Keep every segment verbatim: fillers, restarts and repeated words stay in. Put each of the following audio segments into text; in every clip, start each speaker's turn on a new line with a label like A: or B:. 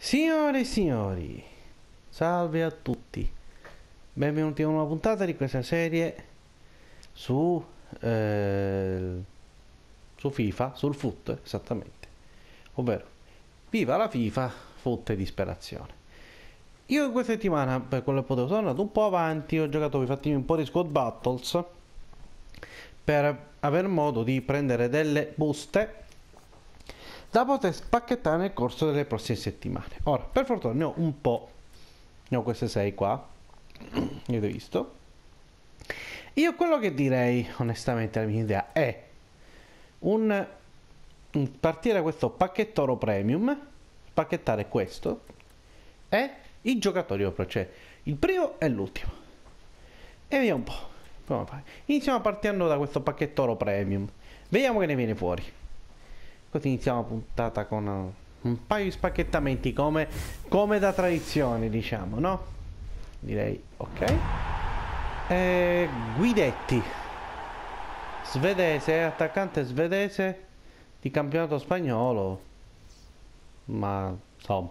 A: Signore e signori, salve a tutti, benvenuti a una puntata di questa serie su, eh, su FIFA, sul foot esattamente, ovvero viva la FIFA, foot e disperazione. Io in questa settimana, per quello che potevo, sono andato un po' avanti, ho giocato infatti un po' di squad battles per aver modo di prendere delle buste da poter spacchettare nel corso delle prossime settimane. Ora, per fortuna ne ho un po', ne ho queste sei qua, avete visto. Io quello che direi, onestamente, la mia idea è un, un partire questo pacchetto oro premium, spacchettare questo e i giocatori opera, cioè il primo e l'ultimo. E vediamo un po'. Iniziamo partendo da questo pacchetto oro premium, vediamo che ne viene fuori. Così iniziamo la puntata con uh, un paio di spacchettamenti come, come da tradizione, diciamo, no? Direi, ok. E Guidetti, svedese, attaccante svedese di campionato spagnolo, ma insomma,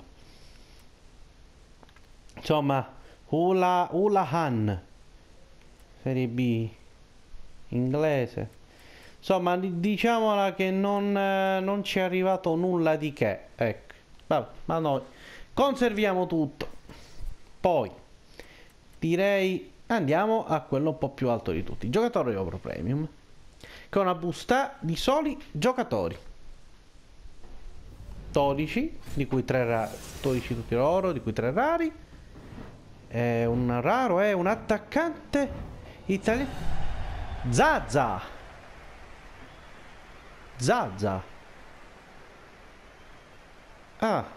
A: insomma, Ula, Ulahan, Serie B, inglese. Insomma, diciamola che non, eh, non ci è arrivato nulla di che. Ecco, vabbè, ma noi conserviamo tutto. Poi direi andiamo a quello un po' più alto di tutti, giocatore Oro Premium, che è una busta di soli giocatori. dodici, di cui tre rari, dodici tutti oro, di cui tre rari. E un raro è un attaccante italiano. Zaza. Zaza. Ah.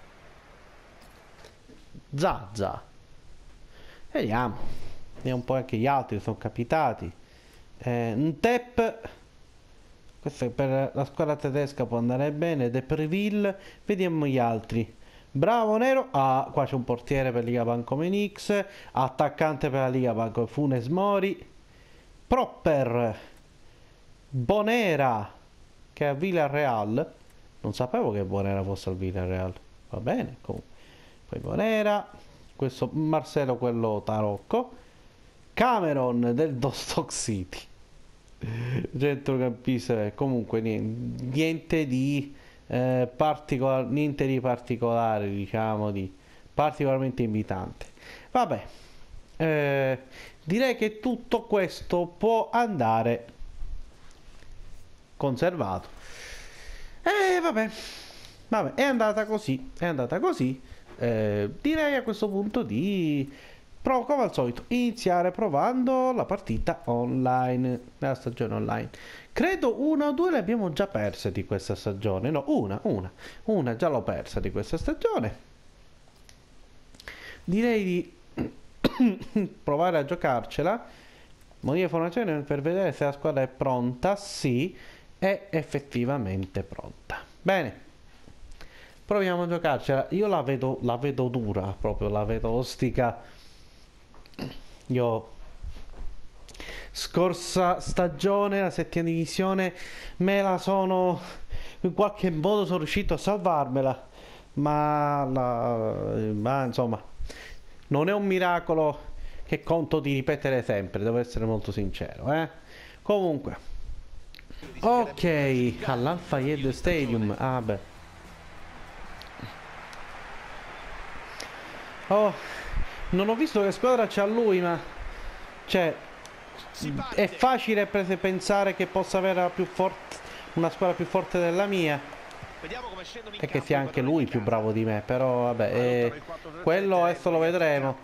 A: Zaza. Vediamo. Vediamo un po' anche gli altri che sono capitati. Eh, un tep. Questo per la squadra tedesca può andare bene. Depreville. Vediamo gli altri. Bravo Nero. Ah, qua c'è un portiere per Liga Bancomen X. Attaccante per la Liga Banco Funes Mori. Proper. Bonera, che è a Villarreal. Non sapevo che Bonera fosse al Villarreal. Va bene, comunque. Poi Bonera, questo Marcelo, quello Tarocco. Cameron del Stoke City, centrocampista. Comunque niente, niente di eh, particolare, niente di particolare, diciamo, di particolarmente invitante. Vabbè, eh, direi che tutto questo può andare conservato. E eh, vabbè, vabbè, è andata così, è andata così. Eh, direi a questo punto di provo come al solito iniziare provando la partita online, nella stagione online. Credo una o due le abbiamo già perse di questa stagione. No, una, una, una già l'ho persa di questa stagione. Direi di provare a giocarcela. Modifica formazione per vedere se la squadra è pronta. Sì, è effettivamente pronta. Bene, proviamo a giocarcela. Io la vedo, la vedo dura, proprio la vedo ostica. Io scorsa stagione, la settima divisione, me la sono in qualche modo sono riuscito a salvarmela, ma, la, ma insomma non è un miracolo che conto di ripetere sempre, devo essere molto sincero, eh? Comunque, ok, all'Al-Fayed Stadium. Ah beh. Oh, non ho visto che squadra c'ha lui, ma cioè è facile pensare che possa avere la più forte, una squadra più forte della mia e che sia anche lui più bravo di me, però vabbè, eh, quello adesso lo vedremo.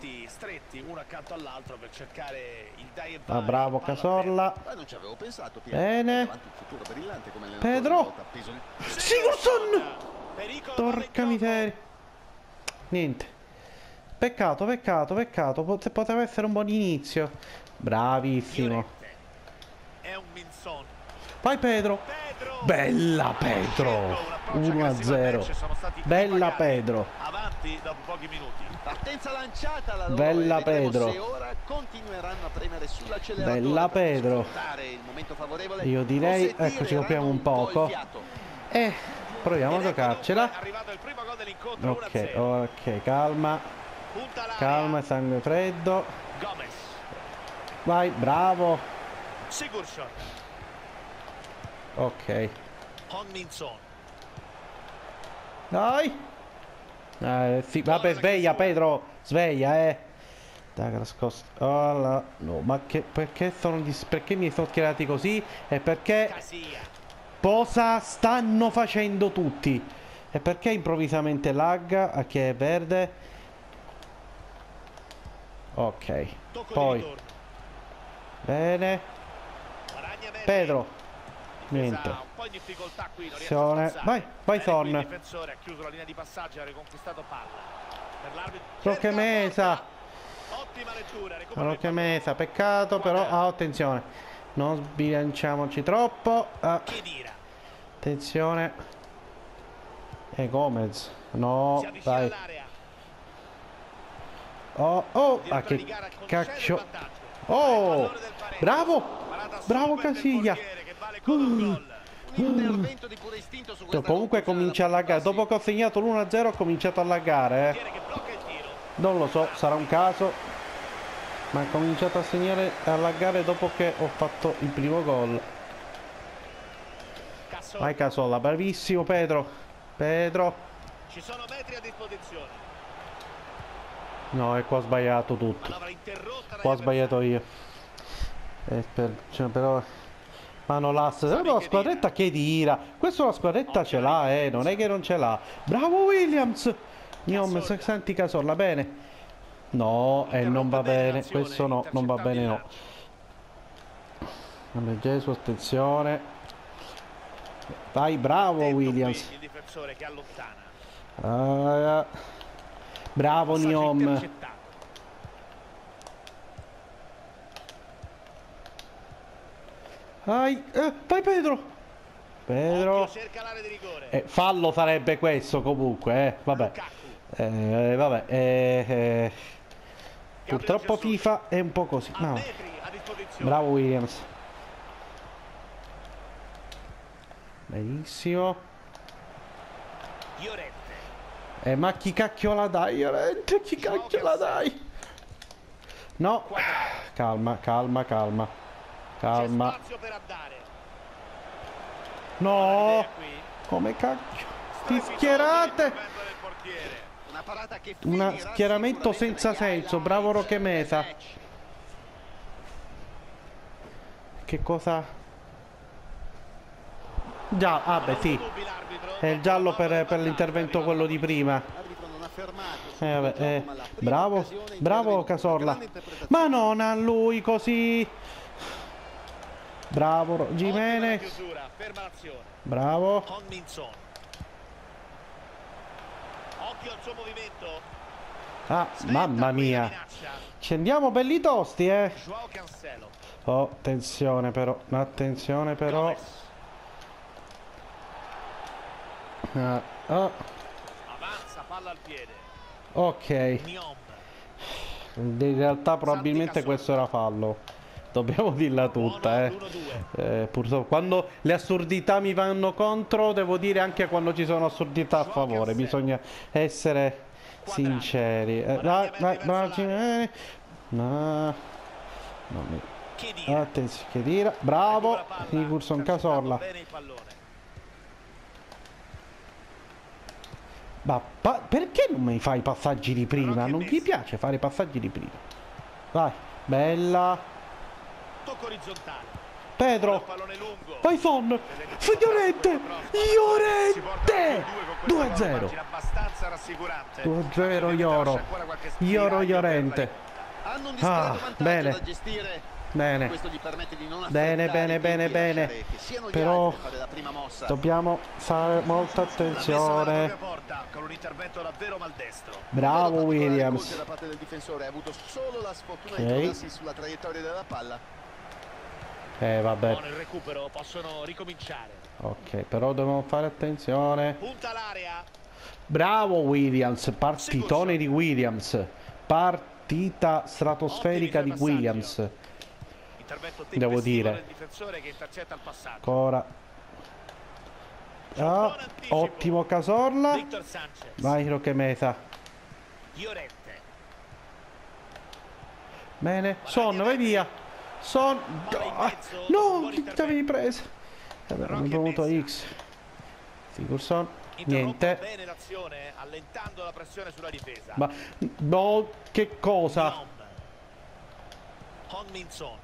A: Ah, bravo Casorla. Bene. Pedro Sigurdsson. Porca miseria. Niente. Peccato, peccato, peccato. Pot poteva essere un buon inizio. Bravissimo. Vai Pedro. Bella Pedro. uno a zero. Bella Pedro.
B: Avanti dopo pochi minuti. Partenza lanciata la loro.
A: Bella Pedro.
B: Se ora continueranno a premere sull'acceleratore.
A: Bella Pedro.
B: Il momento favorevole.
A: Io direi, ecco, ci copriamo un poco. E proviamo a
B: Ed ecco
A: giocarcela.
B: dunque, arrivato il primo gol dell'incontro, uno a
A: Ok,
B: zero.
A: ok, calma.
B: Punta l'area.
A: Calma, sangue freddo.
B: Gomez.
A: Vai, bravo.
B: Sigurdsson.
A: Ok.
B: Hong-Min-Son.
A: Dai. Eh, sì, vabbè, sveglia Pedro. Sveglia, eh. Dai, nascosto. Oh, là. No, ma che, perché sono dis- perché mi sono schierati così? E perché
B: Casia.
A: cosa stanno facendo tutti? E perché improvvisamente lagga? A chi è verde? Ok.
B: Tocco
A: Poi
B: di ritorno.
A: bene.
B: Guadagna bene.
A: Pedro.
B: Difesa
A: Niente.
B: un po' in difficoltà qui, non riesce a
A: Azione.
B: spazzare.
A: Vai, vai
B: Bene, qui il
A: Son.
B: difensore ha chiuso la linea di passaggio e ha riconquistato palla. Per l'arbitro.
A: Rocche
B: Cerca la
A: Mesa.
B: porta. Ottima lettura, recupera il
A: Rocche
B: pallone.
A: Mesa, peccato però. Ah, attenzione. Non sbilanciamoci troppo. Ah,
B: Khedira.
A: attenzione. E Gomez.
B: Si
A: No,
B: avvicina
A: dai.
B: all'area.
A: Oh, oh,
B: Il
A: ah,
B: direttore
A: che
B: di gara concede il
A: cacchio.
B: vantaggio.
A: Oh,
B: Il pallone del pareggio.
A: bravo.
B: Parata
A: Bravo
B: super del
A: Casiglia.
B: portiere che vale come un gol.
C: Un intervento di puro istinto su questa
A: Comunque
C: conclusione
A: comincia a
C: della
A: laggare.
C: partita,
A: Dopo che ho segnato l'uno a zero ho cominciato a laggare, eh.
B: Portiere che blocca il tiro.
A: Non lo so, sarà un caso. Ma ho cominciato a segnare a laggare dopo che ho fatto il primo gol.
B: Cassola.
A: Vai Casola, bravissimo Pedro. Pedro.
B: Ci sono metri a disposizione.
A: No, e qua ho sbagliato tutto.
B: Manovra interrotta dagli
A: Qua ho sbagliato io. Eh, per- cioè, però mano l'asse. Però la squadretta che tira. Questa la squadretta ce l'ha, eh. Non è che non ce l'ha. Bravo Williams. Niom, se- senti Casola, bene. No, e non va bene. Questo no, non va bene no. Vabbè, Gesù, attenzione. Vai, bravo
B: Attento qui
A: Williams.
B: il difensore che allontana.
A: Ah, bravo
B: Passaggio
A: Niom.
B: intercettato.
A: Vai, eh, vai Pedro. Pedro.
B: Occhio, cerca l'area di rigore.
A: Eh, fallo sarebbe questo comunque, eh. Vabbè.
B: Lukaku.
A: Eh, vabbè. eh, eh.
B: Gabriel
A: Purtroppo
B: Jesus.
A: FIFA è un po' così.
B: A
A: No.
B: metri a disposizione.
A: Bravo Williams. Benissimo.
B: Llorente.
A: Eh, ma chi cacchio la dai, Llorente? Chi cacchio la dai? No.
B: Quadrato.
A: Calma, calma, calma.
B: C'è
A: Calma.
B: spazio per andare.
A: No.
B: Idea qui.
A: Come cacchio? Ti
B: Strepitoso
A: schierate.
B: l'intervento del portiere.
C: una parata che
A: Uno
C: finirà
A: schieramento
C: sicuramente
A: senza
C: negli
A: senso.
C: highlights
A: Bravo Rocche
C: del
A: Mesa.
C: match.
A: Che cosa? Già, ah beh sì.
B: Dubbi l'arbitro.
A: È il giallo per, per l'intervento quello di prima.
C: L'arbitro non ha fermato
A: Eh, vabbè,
C: subito il
A: eh,
C: gioco, ma la prima
A: bravo,
C: occasione
A: bravo
C: intervenuta.
A: Casorla.
C: Grande interpretazione.
A: Ma non a lui così. Bravo Ro-
B: Ottima
A: Gimenez.
B: chiusura, ferma l'azione.
A: Bravo.
B: Hong-Min-Son. Occhio al suo movimento.
A: Ah,
B: Sventa
A: mamma
B: qui la
A: mia.
B: minaccia.
A: Ci andiamo belli tosti, eh.
B: Joao Cancelo.
A: Oh, attenzione però, attenzione però.
B: Gomez.
A: Ah, oh,
B: Avanza, palla al piede.
A: ok.
B: Niom.
A: In realtà probabilmente questo era fallo. Dobbiamo dirla tutta, eh.
B: l'uno due.
A: Eh, purtroppo quando le assurdità mi vanno contro, devo dire anche quando ci sono assurdità a favore. Bisogna essere sinceri. Eh, vai, vai, vai, eh. No. Non mi...
B: Khedira.
A: Attenzione, che tira. Bravo. Nicurson Casorla.
B: Bene il pallone.
A: Ma pa- perché non mi fai i passaggi di prima?
B: Rocche
A: Non
B: Mesa.
A: ti piace fare i passaggi di prima? Vai, bella.
B: Tocco orizzontale.
A: Pedro.
B: Pallone lungo.
A: Vai Son. Figliolente. Llorente. due a zero.
B: Abbastanza rassicurante.
A: due a zero Ioro. Ioro Llorente.
C: Hanno un discreto
A: Ah,
C: vantaggio
A: bene.
C: da gestire.
A: Bene.
C: Questo gli permette di non
A: Bene,
C: affrettare
A: bene,
C: i tempi
A: bene,
C: e
A: bene.
C: lasciare che siano gli
A: Però
C: altri a fare la prima mossa.
A: dobbiamo fare molta attenzione.
B: Porta con un intervento davvero maldestro.
A: Bravo
C: Particolare
A: Williams.
C: colpo da parte del difensore, ha avuto solo la sfortuna
A: Ok.
C: di trovarsi sulla traiettoria della palla.
A: Eh vabbè.
B: Buono il recupero, possono ricominciare.
A: Ok, però dobbiamo fare attenzione.
B: Punta l'area.
A: Bravo Williams, partitone di Williams. Partita stratosferica di Williams.
B: Intervento
A: Devo
B: tempestivo
A: dire.
B: del difensore che intercetta il passaggio.
A: Ancora. Ah, ottimo Cazorla.
B: Victor Sanchez.
A: Vai Roque Mesa.
B: Llorente.
A: Bene. Son, vai via. Son. Ah, no, chi ti avevi preso? Vabbè, mi è venuto X. Sigurdsson. Niente.
B: Bene l'azione, allentando la pressione sulla difesa.
A: Ma no, che cosa?
B: Hong-Min-Son.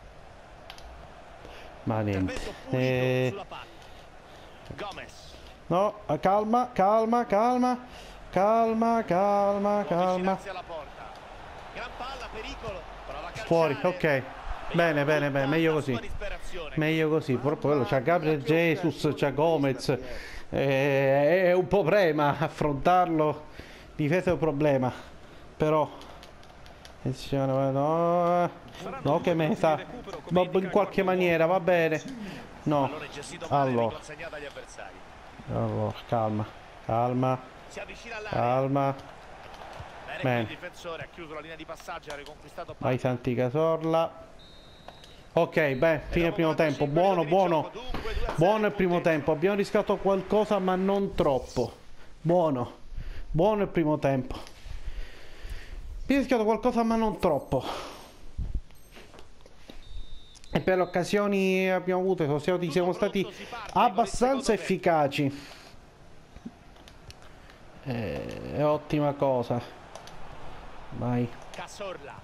A: Ma niente.
B: Intervento pulito
A: Eh,
B: sulla palla. Gomez.
A: no, calma, calma, calma. Calma, calma,
B: Con
A: calma.
B: vicinanza alla porta. Gran palla, pericolo. Prova a calciare.
A: Fuori, ok. Bene, bene, bene, meglio così. Meglio così. Proprio quello, c'ha Gabriel Jesus, c'ha Gomez. Eh, è un problema affrontarlo. Difesa è un problema. Però. Attenzione, no. No, che meta. In qualche maniera, va bene. No. Allora. Allora, calma. Calma.
B: Si avvicina all'area.
A: Calma.
B: Bene,
A: Bene.
B: il difensore ha chiuso la linea di passaggio e ha riconquistato palla.
A: Vai Santi Cazorla. Ok, beh, fine primo tempo. Buono, buono. Buono il primo tempo. Abbiamo rischiato qualcosa, ma non troppo. Buono. Buono il primo tempo. Abbiamo rischiato qualcosa, ma non troppo. E per le occasioni che abbiamo avuto siamo stati, siamo stati abbastanza efficaci. Eh, è ottima cosa. Vai.
B: Cazorla.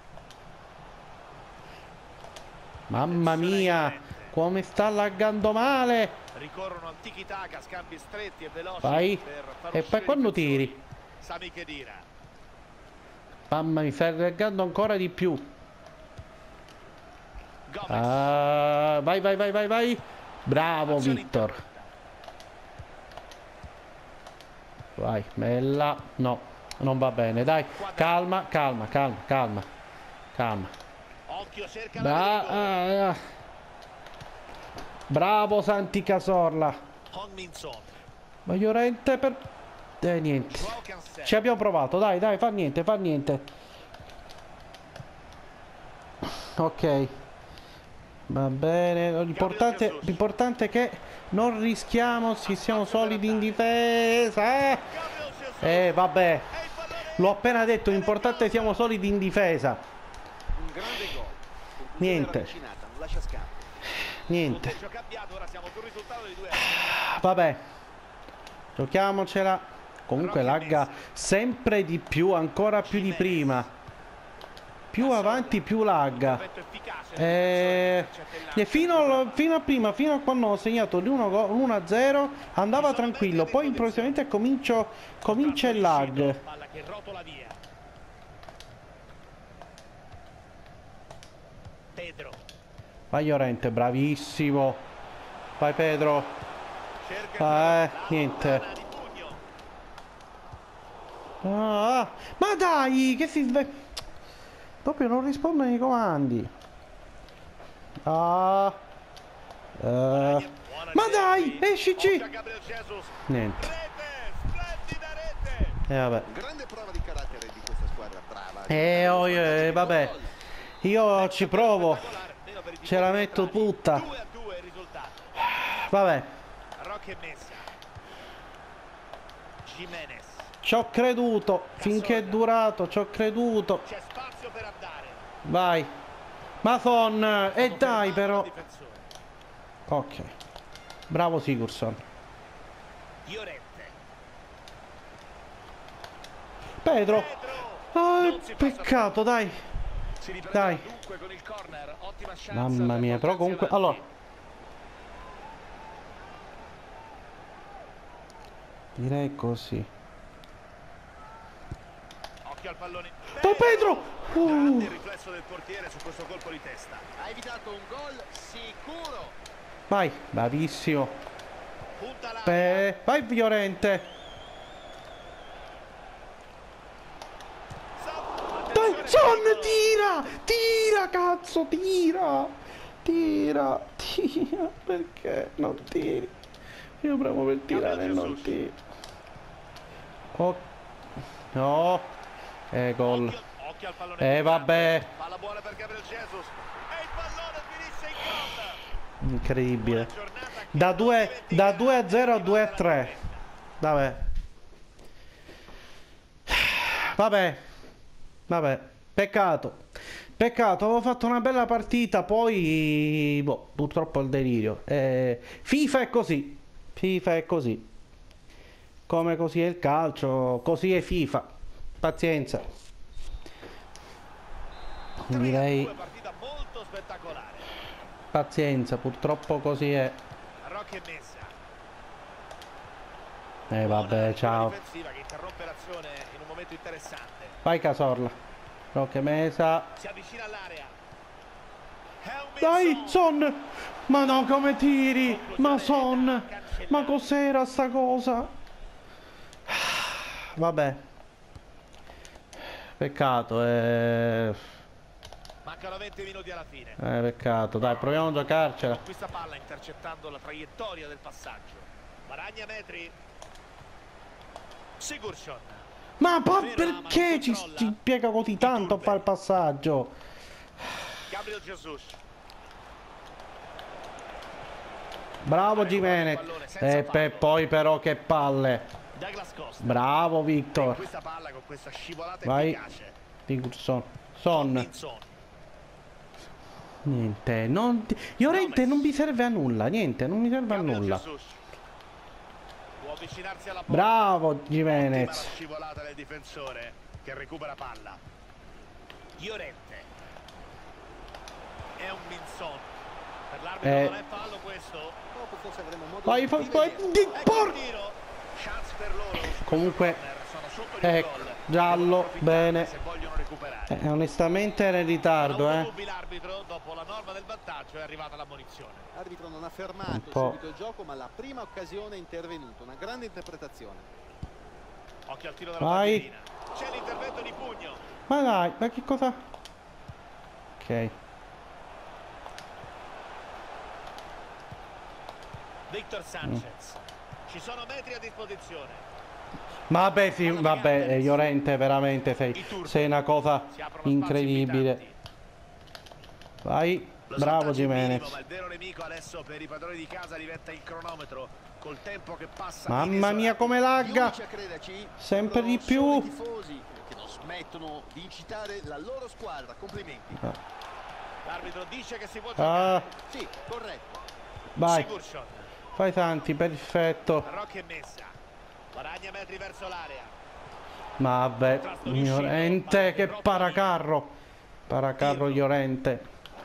A: Mamma mia, come sta laggando male.
B: Ricorrono al tiki-taka, scambi stretti e veloci.
A: Vai.
B: Per far
A: E
B: uscire
A: poi quando
B: i difensori.
A: tiri?
B: Sami Khedira.
A: Mamma mi sta laggando ancora di più.
B: Gomez.
A: Ah, vai, vai, vai, vai, vai. Bravo
B: Azione
A: Victor.
B: interrotta.
A: Vai, bella. No, non va bene, dai. Calma, calma, calma, calma. Calma.
B: Occhio, cerca
A: Bra
B: la
A: ah, ah. Bravo Santi Cazorla.
B: Hong-Min-Son.
A: Ma Llorente per... Eh, niente.
B: Joao Cancelo.
A: Ci abbiamo provato, dai, dai, fa niente, fa niente. Ok. Va bene, l'importante, l'importante è che non rischiamo, si siamo solidi in difesa.
B: Gabriel Jesus.
A: Eh, vabbè,
B: E il pallone
A: l'ho appena detto, l'importante è che siamo solidi in difesa.
C: Un grande gol.
A: Niente.
C: Ravvicinata, non lascia scampo.
A: Niente.
B: punteggio cambiato, ora siamo sul risultato di due a
A: Vabbè, giochiamocela. Comunque lagga sempre di più, ancora più di prima. Più avanti più lagga. Eh, e fino, fino a prima, fino a quando ho segnato l'uno a zero andava tranquillo, poi improvvisamente comincio, comincia il lag.
B: Palla che rotola via. Pedro.
A: Vai Llorente, bravissimo. Vai Pedro.
B: Cerca
A: Ah, eh,
B: la
A: niente.
B: lontana di pugno.
A: Ah, ma dai, che si sve... Proprio non rispondono ai comandi. Ah. Eh,
B: Buona
A: ma dai,
B: Chelsea.
A: escici.
B: Occhio a Gabriel Jesus.
A: Niente.
B: Rete, splendida rete.
A: E vabbè.
C: Grande prova di carattere di questa squadra, brava.
A: Eh, oh, eh, vabbè. Io ci provo.
B: Meno per i
A: Ce la
B: tifosi
A: metto
B: contrari.
A: tutta.
B: due a due il risultato.
A: Vabbè.
B: Roque Mesa. Jimenez.
A: Ci ho creduto. Finché è durato, ci ho creduto.
B: C'è spazio per andare.
A: Vai. Ma son. E dai però.
B: Difensore.
A: Ok. Bravo Sigurdsson.
B: Llorente.
A: Pedro.
B: Pedro.
A: Ah,
B: Non si passa
A: peccato, dai.
B: Si riprenderà
A: Dai.
B: dunque con il corner. Ottima chance.
A: Mamma
B: per
A: mia, però
B: portarsi
A: comunque...
B: avanti.
A: Allora. Direi così.
B: Occhio al pallone.
A: Oh, Pedro!
B: Grande
A: Uh.
B: riflesso del portiere su questo colpo di testa.
C: Ha evitato un gol sicuro.
A: Vai, bravissimo.
B: Punta l'area.
A: Pe... Vai Llorente. Dai, Son, tira! Tira, cazzo, tira! Tira, tira. Perché non tiri? Io provo per tirare e non tiro. Oh. No. Eh, gol.
B: Occhio, occhio al pallone.
A: Eh, vabbè.
B: Palla buona per Gabriel Jesus. E il pallone finisce in gol.
A: Incredibile.
B: Buona giornata
A: Da due, da due a zero a due a tre. Vabbè. Vabbè. Vabbè. Peccato. Peccato, avevo fatto una bella partita, poi boh, purtroppo il delirio. Eh, FIFA è così. FIFA è così. Come così è il calcio, così è FIFA. Pazienza. Direi
B: partita molto spettacolare.
A: pazienza, purtroppo così è.
B: Roque Mesa.
A: Eh vabbè, ciao.
B: Difensiva che interrompe l'azione in un momento interessante.
A: Vai Casorla. Roque Mesa.
B: Si avvicina all'area.
A: Dai, Son! Ma no, come tiri! Ma Son! Ma cos'era sta cosa? Vabbè. Peccato, eh...
B: Mancano venti minuti alla fine.
A: Eh, peccato. Dai, proviamo a giocarcela.
B: Questa palla intercettando la traiettoria del passaggio. Guadagna metri. Sigurdsson.
A: Ma pa- perché ci, ci piega così tanto a fare il passaggio?
B: Gabriel Jesus.
A: Bravo Gimenez. E pe- poi però che palle.
B: Douglas Costa.
A: Bravo Victor.
B: Questa palla con questa scivolata
A: Vai.
B: efficace.
A: Sigurdsson. Son.
B: Minson.
A: Niente, non ti... Llorente non mi serve a nulla, niente, non mi serve a
B: Gabriel
A: nulla.
B: Jesus. Può avvicinarsi alla porta.
A: Bravo
B: Ottima la
A: Gimenez.
B: scivolata del difensore che recupera palla. Llorente. È un Minson. Per l'arbitro
A: Eh.
B: non è fallo questo.
C: Dopo forse avremo modo
A: Vai,
C: di
A: fai, fai,
C: rivedere.
A: di
B: Ecco
A: por...
B: il tiro. Chance per loro.
A: Comunque,
B: Sono sotto di un
A: ecco,
B: gol.
A: giallo,
B: Devono approfittare
A: bene.
B: se vogliono recuperare.
A: Eh, onestamente era in ritardo,
B: Non
A: eh.
B: dubbi l'arbitro, dopo la norma del vantaggio è arrivata l'ammonizione.
C: L'arbitro non ha
A: Un
C: fermato
A: po'.
C: subito il gioco, ma la prima occasione è intervenuto. Una grande interpretazione.
B: Occhio al tiro della
A: Vai.
B: bandierina. C'è l'intervento di pugno.
A: Ma dai, ma che cosa... Ok.
B: Victor Sanchez. Ci sono metri a disposizione.
A: Vabbè, sì, vabbè, eh, Llorente, veramente sei, sei una cosa
B: Si aprono
A: incredibile.
B: spazi invitanti.
A: Vai,
B: Lo
A: bravo
B: sondaggio è minimo,
A: Gimenez.
B: ma il vero nemico adesso per i padroni di casa diventa il cronometro col tempo che passa.
A: Mamma
B: inesorato.
A: mia come
C: Gli
A: lagga.
C: unici a crederci
A: Sempre
C: sono
A: di più.
C: solo i tifosi che non smettono di incitare la loro squadra. Complimenti.
B: L'arbitro dice che si può
A: Ah,
B: giocare.
C: Sì, corretto.
A: vai,
B: Sigurdsson.
A: fai tanti, perfetto.
B: Roque Messa. Guadagna metri verso l'area.
A: Vabbè, Llorente, che paracarro. Paracarro Llorente.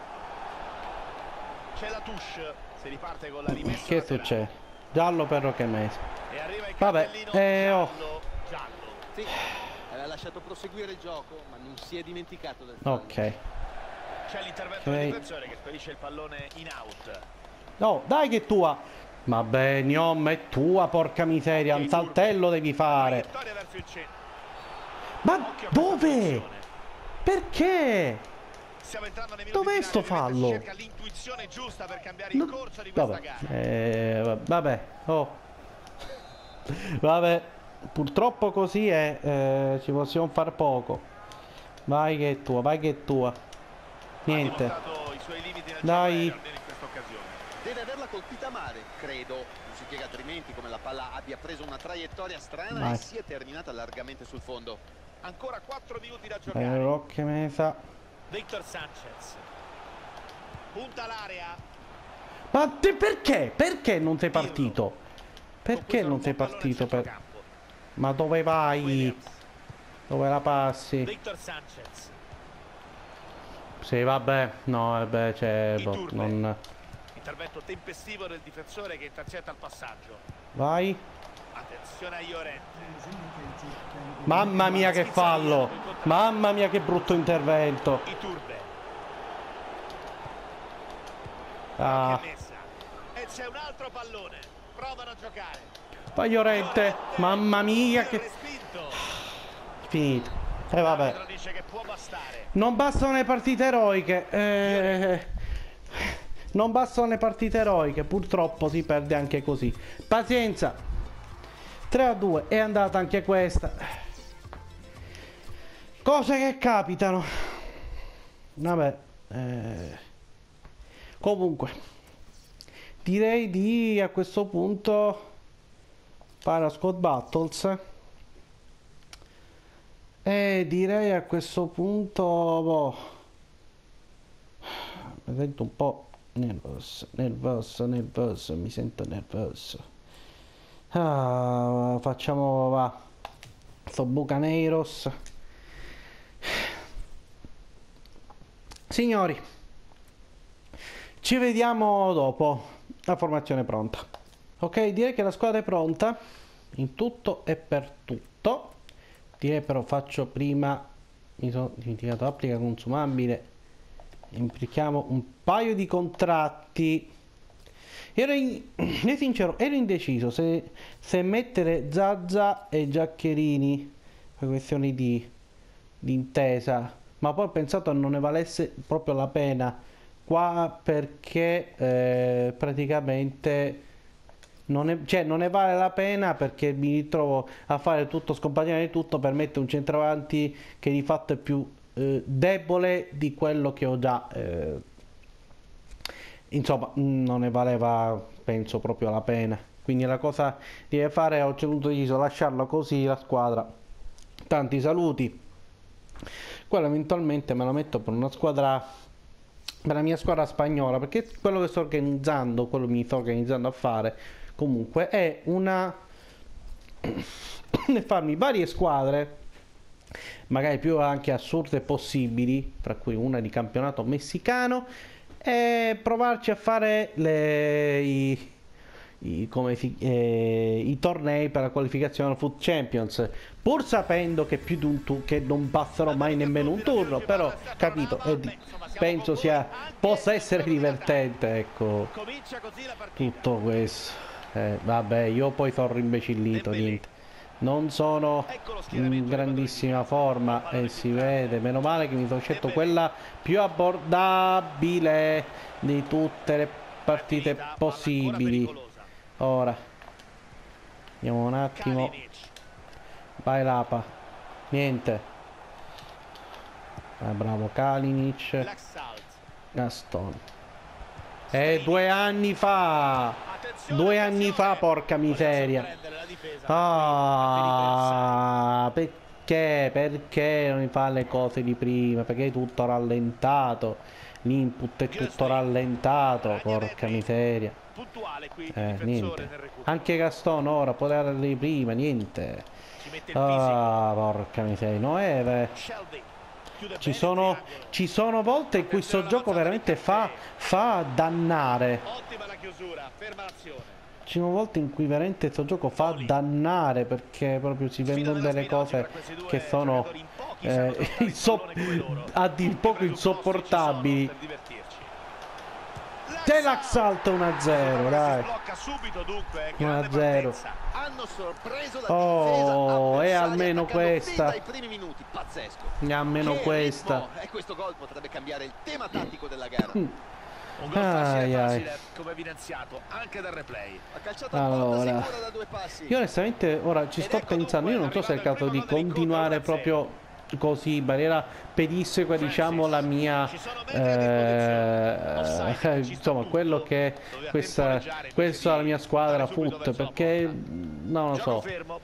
B: C'è la touche. Si riparte con la rimessa
A: Che
B: laterale.
A: succede? Giallo per Roque Mesa.
B: E arriva il
A: Vabbè,
B: cartellino
A: eh, oh.
B: giallo, giallo.
C: Sì, aveva lasciato proseguire il gioco, ma non si è dimenticato del fallo.
A: Ok.
B: C'è l'intervento
A: Ok.
B: del difensore che spedisce il pallone in out.
A: No, dai che è tua. Vabbè, Gnom, è tua, porca miseria. Un saltello devi fare.
B: Vittoria verso il centro.
A: Ma
B: Occhio a questa
A: dove?
B: posizione.
A: Perché?
B: Stiamo entrando nei minuti
A: Dov'è
B: finali,
A: sto
B: ovviamente si
A: fallo?
B: cerca l'intuizione giusta per cambiare il
A: No,
B: corso di questa
A: vabbè,
B: gara.
A: eh, va- vabbè, oh. Vabbè, purtroppo così è, eh, ci possiamo far poco. Vai che è tua, vai che è tua. Niente.
B: Ha dimostrato i suoi limiti nel
A: Dai.
B: gioco aereo, almeno in questa occasione.
C: Deve averla colpita male, credo. Non si spiega altrimenti come la palla abbia preso una traiettoria strana
A: Vai.
C: e sia terminata largamente sul fondo.
B: Ancora quattro minuti da
A: Vai,
B: giocare.
A: Roque Mesa.
B: Victor Sanchez. Punta l'area.
A: Ma te perché? Perché non sei partito? Perché non sei partito per... Ma dove vai?
B: Williams.
A: Dove la passi?
B: Victor Sanchez.
A: Sì, vabbè, no, vabbè, c'è...
B: Iturbe.
A: Non...
B: Intervento tempestivo del difensore che intercetta il passaggio.
A: Vai.
B: Attenzione a Llorente.
A: Mamma mia che fallo. Mamma mia che brutto intervento.
B: Iturbe.
A: Ah,
B: Che messa. E c'è un altro pallone. Provano a giocare.
A: vai Llorente. Mamma mia che...
B: Respinto.
A: Finito. E vabbè.
B: L'arbitro dice che può bastare.
A: Non bastano le partite eroiche. Eh, non bastano le partite eroiche. Purtroppo si perde anche così. Pazienza. tre a due. È andata anche questa. Cose che capitano. Vabbè. Eh, comunque. direi di a questo punto fare a Squad Battles. E direi a questo punto, boh, mi sento un po' nervoso, nervoso, nervoso, mi sento nervoso. Ah, facciamo, va, sto Bucaneiros. Signori, ci vediamo dopo. La formazione è pronta. Ok, direi che la squadra è pronta in tutto e per tutto. Direi però faccio prima, mi sono dimenticato, applica consumabile, implichiamo un paio di contratti. Ero in, io sincero, ero indeciso se, se mettere Zaza e Giaccherini per questioni di, di intesa, ma poi ho pensato non ne valesse proprio la pena qua, perché eh, praticamente Non ne, cioè, non ne vale la pena, perché mi ritrovo a fare tutto, scompaginare tutto per mettere un centravanti che di fatto è più eh, debole di quello che ho già. Eh, insomma, non ne valeva, penso, proprio la pena. Quindi la cosa che deve fare, ho deciso lasciarlo così la squadra. Tanti saluti. Quello eventualmente me lo metto per una squadra, per la mia squadra spagnola, perché quello che sto organizzando, quello che mi sto organizzando a fare comunque è una farmi varie squadre, magari più anche assurde possibili, tra cui una di campionato messicano, e provarci a fare le, i, i, come si, eh, i tornei per la qualificazione al Foot Champions, pur sapendo che più di un tu che non passerò mai nemmeno un turno, però capito, è di, penso sia possa essere divertente, ecco, tutto questo. Eh, vabbè, io poi sono rimbecillito, niente. Non sono in grandissima forma e si vede, meno male che mi sono scelto quella più abbordabile di tutte le partite possibili. Ora, vediamo un attimo. Vai Lapa. Niente. Ah, bravo Kalinic. Gaston. E due anni fa. Due anni fa, porca miseria. Ah, perché? Perché non mi fa le cose di prima? Perché è tutto rallentato. L'input è tutto rallentato, porca miseria. Eh, niente. Anche Gaston ora poteva darle di prima, niente. Ah, porca miseria. No, è... Ci sono, ci sono volte in cui questo gioco veramente fa, fa dannare. Ci sono volte in cui veramente questo gioco fa dannare, perché proprio si vendono delle cose che sono eh, a dir poco insopportabili. Telac salta uno a zero, dai. uno a zero. Oh, e almeno questa. E almeno questa.
C: E questo gol potrebbe cambiare il tema tattico della gara.
B: Un gol facile, facile, come evidenziato anche dal replay.
A: Allora, io onestamente ora ci sto pensando, io non so se è il caso di continuare proprio così in maniera pedissequa, diciamo, la mia eh, insomma quello che questa questa è la mia squadra foot, perché non lo so,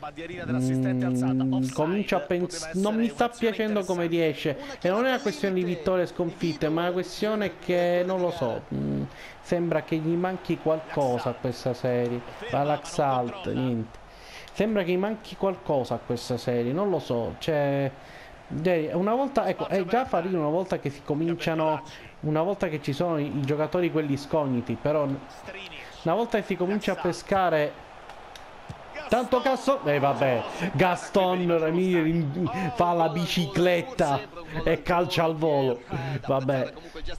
A: mm, comincio a pensare, non mi sta piacendo come riesce, e non è una questione di vittorie e sconfitte, ma è una questione che non lo so, mm, sembra che gli manchi qualcosa a questa serie. L'Axalt, niente, sembra che gli manchi qualcosa a questa serie, non lo so, cioè una volta, ecco, è già fa ridere una volta che si cominciano, una volta che ci sono i, i giocatori quelli scogniti, però una volta che si comincia a pescare tanto Gaston, e eh, vabbè, Gaston fa la bicicletta e calcia al volo, vabbè,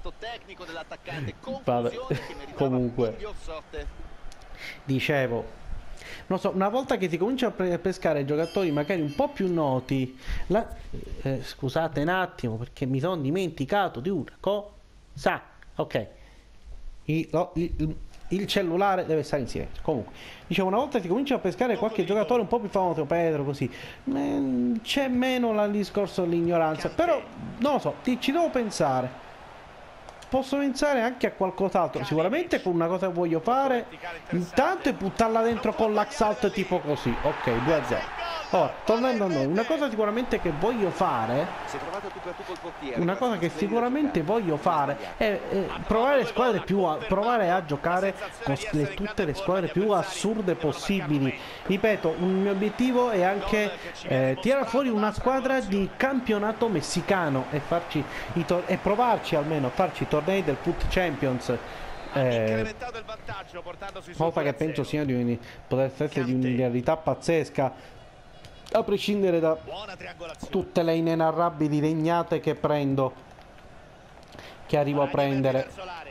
A: vabbè. Comunque dicevo, non so, una volta che si comincia a pescare giocatori magari un po' più noti, la, eh, scusate un attimo perché mi sono dimenticato di una cosa, ok, il, lo, il, il cellulare deve stare in silenzio. Comunque, dicevo, una volta che si comincia a pescare qualche giocatore un po' più famoso, Pedro, così, c'è meno il discorso dell'ignoranza, però non lo so, ti, ci devo pensare. posso pensare anche a qualcos'altro. Sicuramente con una cosa che voglio fare intanto è buttarla dentro con l'Axalt tipo così. Ok, due a zero. Ora, tornando a noi, una cosa sicuramente che voglio fare, una cosa che sicuramente voglio fare è, è provare le squadre più a, provare a giocare con le, tutte le squadre più assurde possibili. Ripeto, un mio obiettivo è anche eh, tirare fuori una squadra di campionato messicano e farci i e provarci almeno a farci i tornei del Foot Champions. Eh, cosa che penso sia di un, potesse essere di un'idealità pazzesca, a prescindere da tutte le inenarrabili regnate che prendo, che arrivo a prendere.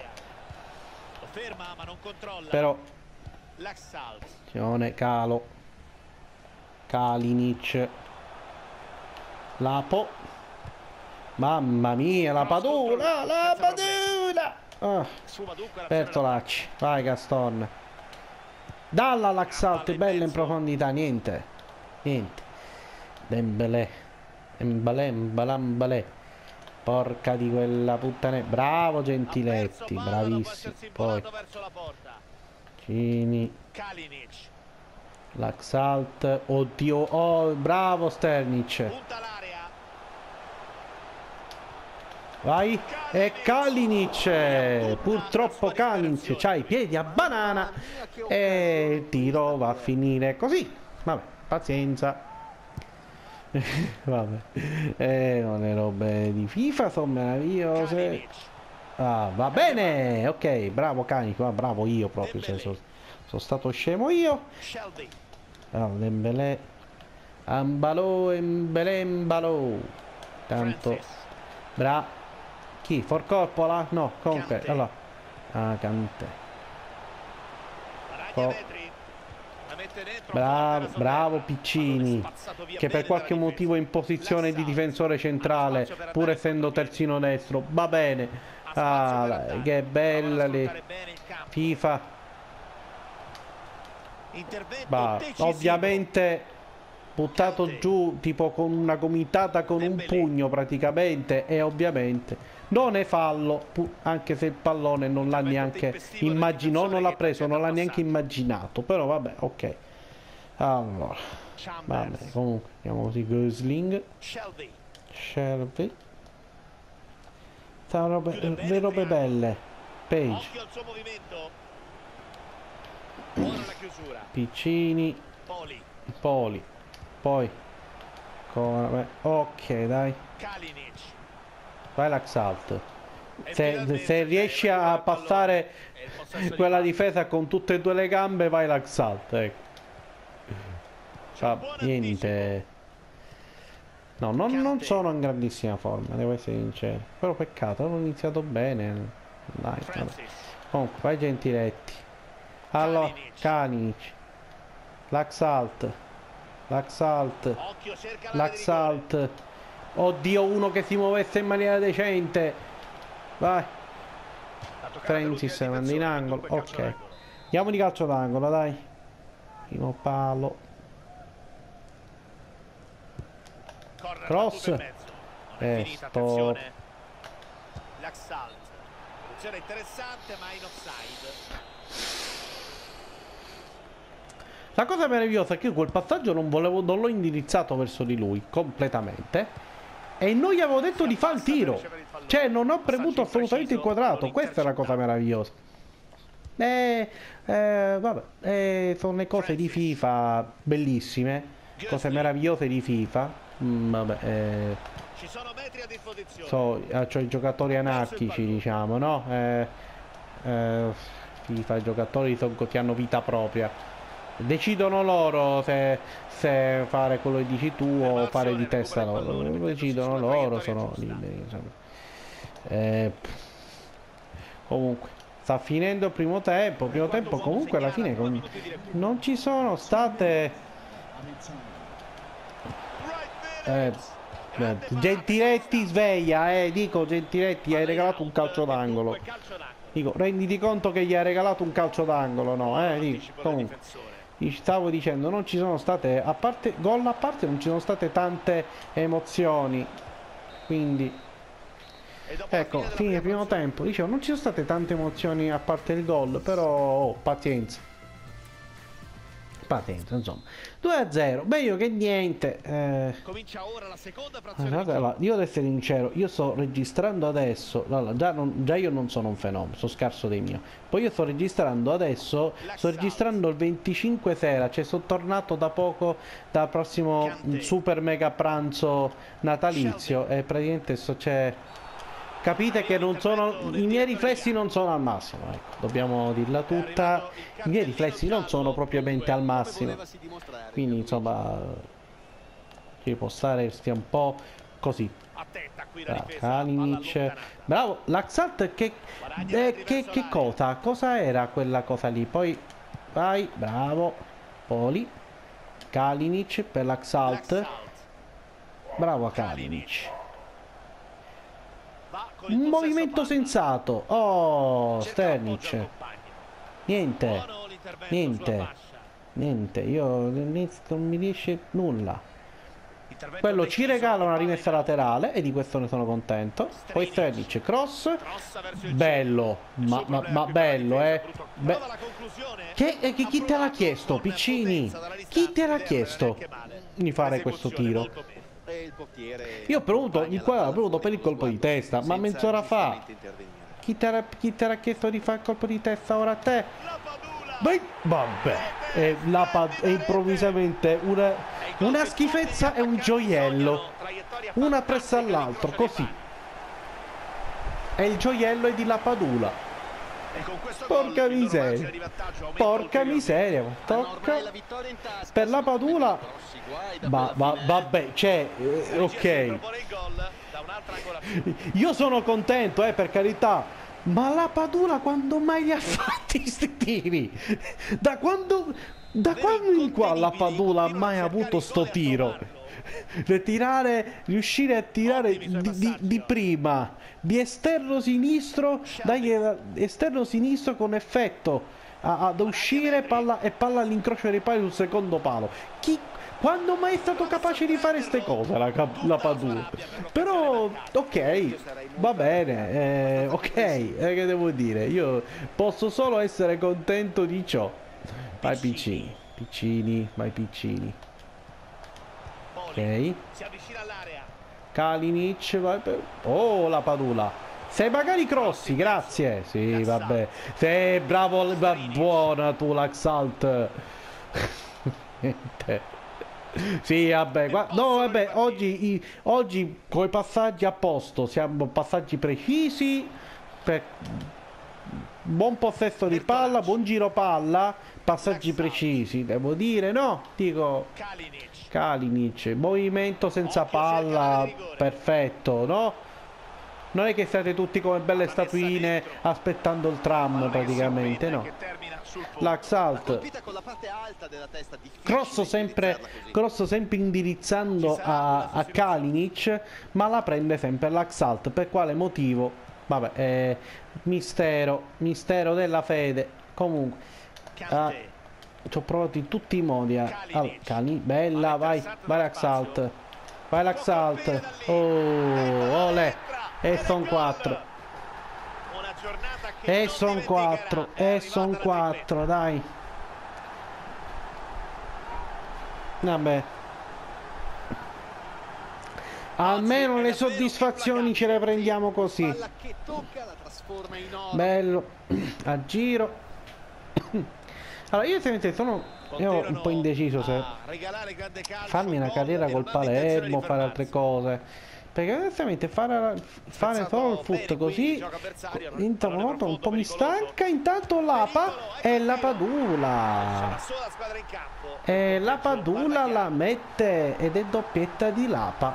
A: Però attenzione, Calo, Kalinic, Lapo, mamma mia, la padula, la padula. Ah, Bertolacci, vai Gaston, dalla l'Axalt, bella in profondità, niente, niente. Dembélé, Dembélé, Dembélé, porca di quella puttana. Bravo Gentiletti, bravissimo. Poi Cini, l'Axalt, oddio, oh, bravo Sternic. Vai, e Kalinic, purtroppo Kalinic c'ha i piedi a banana e il tiro va a finire così. Vabbè, pazienza. Vabbè, eh, non le robe di FIFA sono meravigliose. Ah, va bene, ok, bravo Canico, ah, bravo io proprio, cioè, sono, sono stato scemo io. Ah, Dembélé, Ambalò, Embelé, Ambalò. Tanto, bra, chi? Forcoppola? No, comunque, allora, ah, Cante. Oh. Bravo, bravo Piccini, che per qualche motivo è in posizione di difensore centrale, pur essendo terzino destro. Va bene. Ah, dai, che bella le FIFA. Va, ovviamente buttato giù tipo con una gomitata con un pugno praticamente, e ovviamente non è fallo, anche se il pallone non l'ha neanche immaginato, non l'ha preso, non l'ha neanche immaginato, però vabbè, ok. Allora, vabbè, comunque, chiamiamo così Gosling, Shelby, sta robe, le robe belle, Page, Piccini, Poli, poi, con, ok, dai. Vai l'Axalt. Se, se riesci a passare quella difesa con tutte e due le gambe, vai l'Axalt, ecco. Ah, niente. No, non, non sono in grandissima forma, devo essere sincero. Però peccato, avevo iniziato bene. Dai, vabbè. Comunque, vai Gentiletti. Allora, Kalinic, l'Axalt, l'Axalt, l'Axalt. Oddio, uno che si muovesse in maniera decente. Vai. Francis manda in angolo. Ok. Andiamo di calcio d'angolo, dai. Primo palo. Cross. E stop. La cosa meravigliosa è che io quel passaggio non volevo, non l'ho indirizzato verso di lui completamente. E non gli avevo detto di fare il tiro. Cioè non ho premuto assolutamente il quadrato. Questa è la cosa meravigliosa. Eh, eh, vabbè, eh, sono le cose di FIFA bellissime. Cose meravigliose di FIFA. Mm, vabbè, eh, so, eh, cioè i giocatori anarchici, diciamo, no? Eh, eh, FIFA, i giocatori sono, che hanno vita propria. Decidono loro se, se fare quello che dici tu o fare di testa loro. Decidono loro, sono liberi. Eh, comunque, sta finendo il primo tempo. Il primo tempo comunque alla fine con, non ci sono state... Eh, Gentiletti sveglia, eh, dico Gentiletti, hai regalato un calcio d'angolo. Dico, renditi conto che gli hai regalato un calcio d'angolo, no? Eh, dico, comunque. Stavo dicendo, non ci sono state, a parte gol a parte, non ci sono state tante emozioni, quindi Ecco, fine del primo tempo. Dicevo, non ci sono state tante emozioni a parte il gol, però oh, pazienza. Pazienza, insomma. due a zero, meglio che niente. Eh...
B: Comincia ora la seconda frazione.
A: Allora, allora, io devo essere sincero, io sto registrando adesso. Allora, già, non, già io non sono un fenomeno, sono scarso dei mio. Poi io sto registrando adesso, sto registrando il venticinque sera, cioè sono tornato da poco dal prossimo super mega pranzo natalizio e praticamente sto c'è. Capite che non sono, i miei riflessi non sono al massimo, ecco, dobbiamo dirla tutta, i miei riflessi non sono propriamente al massimo, quindi insomma ci può stare, stia un po' così. Ah, Kalinic, bravo, l'Axalt che, eh, che, che cosa, cosa era quella cosa lì, poi vai, bravo, Poli, Kalinic per l'Axalt, bravo Kalinic. Un movimento sensato. Oh, Sternic. Niente. Niente. Niente. Io non mi riesce nulla. Quello ci regala una rimessa laterale e di questo ne sono contento. Poi Sternic, cross. Bello. Ma, ma, ma bello, eh. Be che, eh, chi te l'ha chiesto, Piccini? Chi te l'ha chiesto di fare questo tiro? Io ho premuto, il quale ho premuto per il colpo di testa, ma mezz'ora fa. Chi te l'ha chiesto di fare il colpo di testa ora a te? Beh, vabbè, e la è improvvisamente una, una schifezza e un gioiello. Una pressa all'altro, così. E il gioiello è di Lapadula. Porca miseria. Porca miseria. Tocca per Lapadula. Ma va, vabbè, cioè, eh, ok. Io sono contento, eh, per carità. Ma Lapadula quando mai li ha fatti sti tiri? Da quando, da quando in qua Lapadula ha mai avuto sto tiro? Le tirare, riuscire a tirare di, di, di prima, di esterno sinistro, dai, esterno sinistro con effetto a, ad uscire palla, e palla all'incrocio dei pali sul secondo palo. Chi, quando mai è stato capace di fare ste cose la, la Padula? Però ok, va bene, eh, ok, eh, che devo dire, io posso solo essere contento di ciò. Vai Piccini, Piccini, vai Piccini. Ok. Kalinic, vai per... Oh, Lapadula. Sei magari crossi, grazie. Sì, vabbè. Sei bravo, buona tu l'Axalt. Sì, vabbè, guarda, no, vabbè, oggi, i, oggi con i passaggi a posto, siamo passaggi precisi, per buon possesso di palla, buon giro palla, passaggi precisi, devo dire, no? Dico, Kalinic, movimento senza palla, perfetto, no? Non è che state tutti come belle statuine aspettando il tram praticamente, no? L'Axalt cross sempre, cross sempre indirizzando a, a Kalinic, ma la prende sempre l'Axalt. Per quale motivo? Vabbè, eh, mistero, mistero della fede. Comunque, ah, ci ho provato in tutti i modi a... Allora, Kalinic, bella, vai, vai l'Axalt, vai l'Axalt. Oh, ole. E son quattro. E son quattro. E son quattro, dai. Vabbè. Almeno le soddisfazioni ce le prendiamo così. Bello. A giro. Allora io ovviamente sono io un po' indeciso se farmi una carriera col Palermo, fare altre cose. Perché onestamente fare, fare solo il foot così in modo un po' mi stanca. Intanto Lapa e Lapadula. E Lapadula la mette ed è doppietta di Lapa.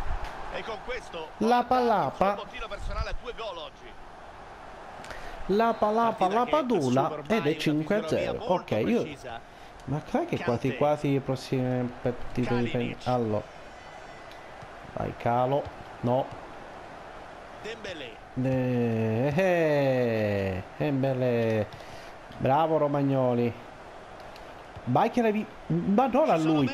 A: Lapa Lapa. Lapa Lapa Lapadula ed è cinque a zero. Ok, io... Ma sai che quasi quasi le prossime partite di... Allora... Vai Calo, no. Dembélé. Eh, Dembélé. Bravo Romagnoli. Vai che la vi... Ma non a lui.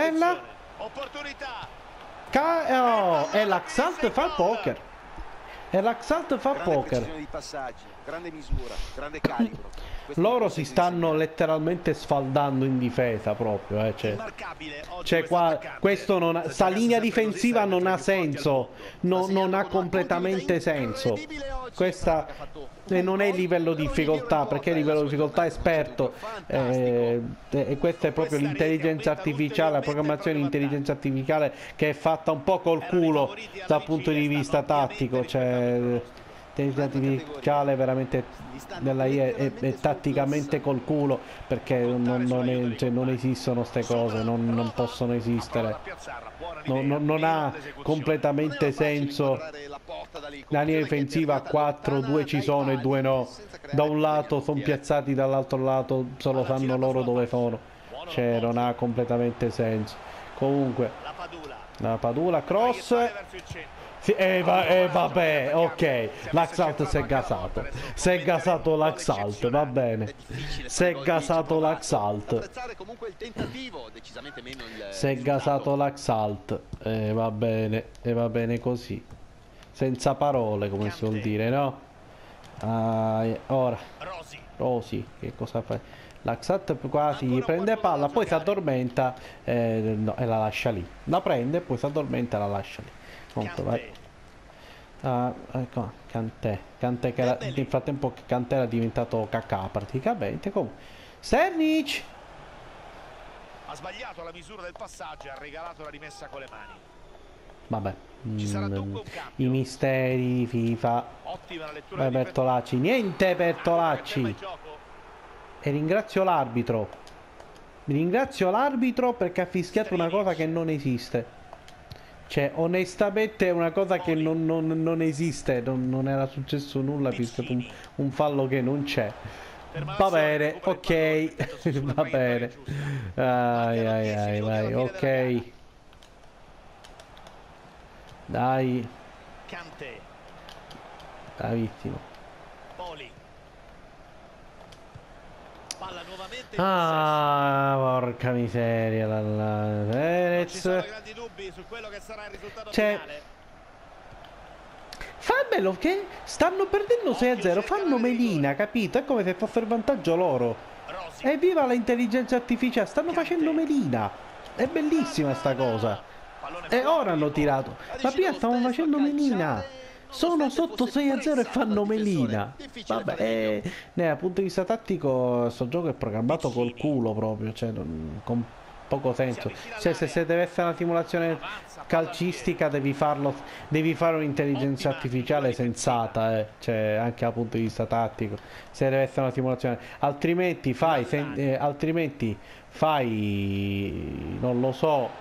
A: Bella. Ca oh, e l'Axalt fa il poker. E l'Axalt fa
C: Grande
A: poker.
C: precisione di passaggi, grande misura, grande calibro. Questo
A: Loro
C: è
A: si
C: il
A: stanno
C: segnale.
A: letteralmente sfaldando in difesa proprio, eh, cioè.
B: Immarcabile oggi
A: Cioè
B: questo
A: qua,
B: attaccante.
A: questo non ha,
B: Se
A: sta
B: giocasse
A: linea
B: sempre così
A: difensiva
B: sarebbe
A: non
B: tra i
A: ha
B: più forti al
A: senso,
B: mondo.
A: no-
C: Sta
A: non
C: segnando
A: ha
C: con una
A: completamente
C: continuità
A: senso.
C: incredibile oggi.
A: Questa
C: Ha fatto
A: e
C: un
A: non è il
C: gol
A: livello di
C: per ogni tiro in
A: difficoltà,
C: porta
A: perché il
C: della
A: livello di
C: sua
A: difficoltà è
C: giornata.
A: esperto,
C: Fantastico.
A: eh, e questa è proprio
B: Questa rete
A: l'intelligenza
B: aumenta
A: artificiale, la
B: ulteriormente il
A: programmazione di
B: proprio
A: intelligenza artificiale che è fatta un po' col
B: Erano i
A: culo
B: favoriti alla
A: dal punto di
B: vincita e
A: vista
B: stanno ampiamente
A: tattico,
B: rispettando il
A: cioè
B: pronostico.
A: l'intelligenza
C: Altra
A: artificiale veramente
C: Gli stanno
A: della I A è, è-
C: letteralmente
A: è
C: sul
A: tatticamente
C: plus.
A: col culo, perché non, non è- cioè, non esistono queste cose, non, non possono
B: Ha provato
A: esistere.
B: a piazzarla, buona
A: Non,
B: l'idea,
A: non- non
B: meno
A: ha
B: l'esecuzione.
C: Non
A: completamente
C: era facile
A: senso.
C: inquadrare la porta da lì,
A: La linea
C: conclusione che è
A: difensiva a
C: terminata
A: quattro,
C: lontana
A: due ci
C: dai
A: sono e
C: pali,
A: due no.
C: senza creare
A: Da un
C: problemi al
A: lato sono
C: portiere.
A: piazzati, dall'altro lato solo
B: Palla
A: sanno
B: girata
A: loro
B: sulla
A: dove
B: fascia.
A: sono.
B: Buono
A: Cioè non
B: l'appoggio.
A: ha completamente senso. Comunque,
B: La Padula.
A: la Padula cross.
B: Traiettoria verso il centro.
A: Sì, e va- e vabbè, ok. L'Axalt si è gasato. Si è gasato l'Axalt, va bene.
C: È difficile
A: Si è
C: fare gol lì, ci ho
A: gasato
C: provato.
A: l'Axalt.
C: Apprezzare comunque il tentativo, decisamente meno il
A: Si è
C: risultato.
A: gasato l'Axalt. E va bene, e va bene così. Senza parole, come si vuol dire, no? Ah, e- ora,
B: Rosi.
A: Rosy, che cosa fai? L'Axalt quasi
B: Ancora un
A: prende
B: po'
A: palla,
B: da
A: poi si
B: giocare.
A: addormenta eh, no, e la lascia lì. La prende, poi si addormenta e la lascia lì. Comunque, vai.
B: Kanté.
A: Ah, ecco, Kanté. Kanté che era,
B: Dembélé.
A: nel frattempo Kanté era diventato cacà praticamente. Comunque, Sternic!
B: Ha sbagliato la misura del passaggio e ha regalato la rimessa con le mani.
A: Vabbè,
B: Ci sarà
A: mm,
B: dunque un cambio.
A: i misteri di FIFA.
B: Ottima la lettura
A: Vai
B: del
A: Bertolacci, niente
B: difensore.
A: Bertolacci.
B: Il gioco.
A: E ringrazio l'arbitro. Ringrazio l'arbitro perché ha fischiato una cosa che non esiste. Cioè, onestamente è una cosa che non, non- non esiste. Non, non era successo nulla. Ha fischiato un, un fallo che non c'è. Va bene, ok. Va bene. Ai ai ai, vai, ok. Dai,
B: Kanté.
A: bravissimo.
B: Poli. Palla nuovamente in
A: Ah, porca miseria, la, la,
B: possesso. Non ci sono
A: Perez.
B: grandi dubbi su quello che sarà il risultato
A: Cioè,
B: finale.
A: fa bello che stanno perdendo sei a zero, fanno melina, capito? È come se fosse il vantaggio loro.
B: Rosi.
A: Evviva l'intelligenza artificiale, stanno facendo melina. È bellissima sta cosa.
B: Pallone
A: E
B: fuori,
A: ora hanno
B: Poli.
A: tirato.
C: Ha
A: Ma
C: deciso
A: prima
C: lo
A: stavano
C: stesso a
A: facendo
C: calciare,
A: melina. Sono
C: nonostante
A: sotto
C: fosse
A: sei a zero e
C: pressato
A: fanno
C: dal difensore.
A: melina.
C: Difficile
A: Vabbè,
C: fare meglio.
A: eh, ne, dal punto di vista tattico, sto gioco è programmato col culo proprio, cioè non- con poco senso. Cioè, se, se deve essere una simulazione calcistica, devi farlo, devi fare un'intelligenza artificiale sensata, eh. Cioè, anche dal punto di vista tattico. Se deve essere una simulazione, altrimenti fai, sen- eh, altrimenti fai, non lo so.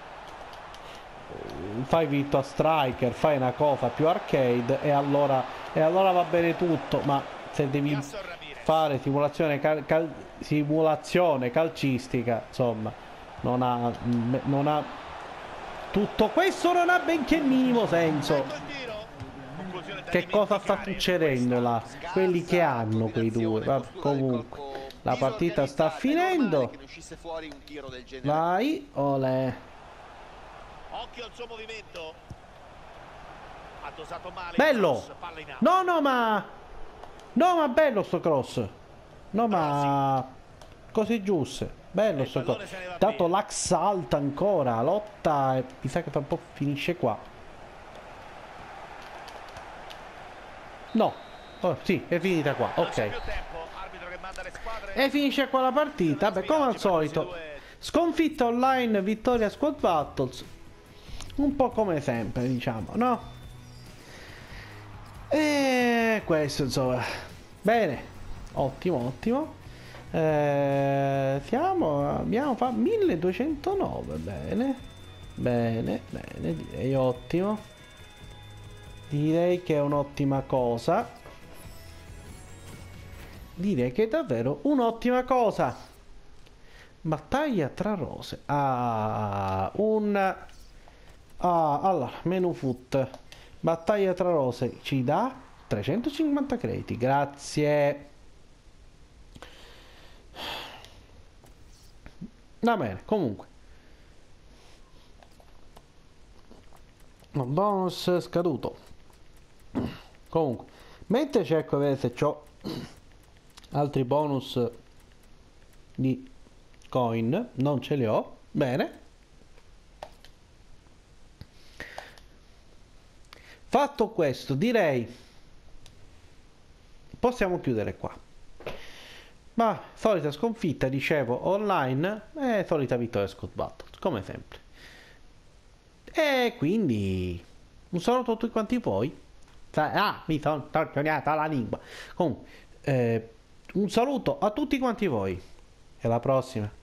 A: Fai Virtua Striker, fai una cosa più arcade e allora, e allora va bene tutto, ma se devi
B: Gaston Ramirez.
A: fare simulazione, cal- cal- simulazione calcistica, insomma, non ha, non ha tutto questo non ha benché il minimo senso.
B: Ecco il tiro. Conclusione da
A: Che cosa sta
B: dimenticare
A: succedendo là?
C: Scarsa
A: Quelli che hanno quei due,
C: combinazione,
A: vabbè,
C: postura del
A: comunque
C: corpo
A: la partita sta
C: disorganizzata. È normale
A: finendo.
C: che ne uscisse fuori un tiro del genere.
A: Vai, olè.
B: Occhio al suo movimento. Ha dosato male. il
A: Bello!
B: cross, palla in alto.
A: No, no, ma... No, ma bello sto cross. No, ma... Cose giuste. Bello
B: Il
A: sto
B: pallone
A: cross.
B: se ne va
A: Dato
B: via.
A: l'Axalt ancora. Lotta e mi sa che fra un po' finisce qua. No. Oh, sì, è finita qua.
B: Non c'è
A: Ok.
B: più tempo. Arbitro che manda le squadre.
A: E finisce qua la partita. Beh, come al solito. Sconfitta online, vittoria Squad Battles. Un po' come sempre, diciamo, no? E questo, insomma. Bene. Ottimo, ottimo. Eh, siamo, abbiamo fatto milleduecentonove. Bene. Bene, bene, direi ottimo. Direi che è un'ottima cosa. Direi che è davvero un'ottima cosa. Battaglia tra rose. Ah, un... Ah, allora, menu foot. Battaglia tra rose ci dà trecentocinquanta crediti. Grazie. Va bene, comunque. Bonus scaduto. Comunque, mentre cerco di vedere se ho altri bonus di coin, non ce li ho. Bene. Fatto questo, direi possiamo chiudere qua. Ma solita sconfitta, dicevo, online e solita vittoria Scott Battles, come sempre. E quindi un saluto a tutti quanti voi. Ah, mi sono torcionata la lingua. Comunque, eh, un saluto a tutti quanti voi e alla prossima.